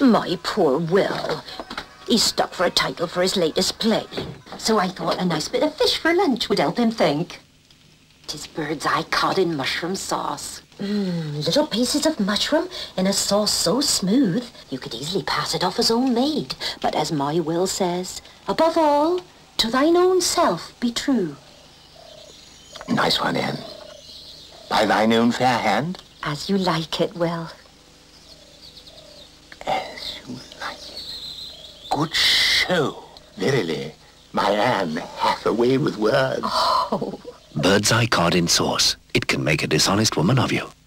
My poor Will. He's stuck for a title for his latest play. So I thought a nice bit of fish for lunch would help him think. 'Tis bird's eye cod in mushroom sauce. Little pieces of mushroom in a sauce so smooth, you could easily pass it off as homemade. But as my Will says, above all, to thine own self be true. Nice one, Anne. By thine own fair hand? As you like it, Will. As you like it. Good show. Verily, my Anne hath a way with words. Oh. Bird's eye cod in sauce. It can make a dishonest woman of you.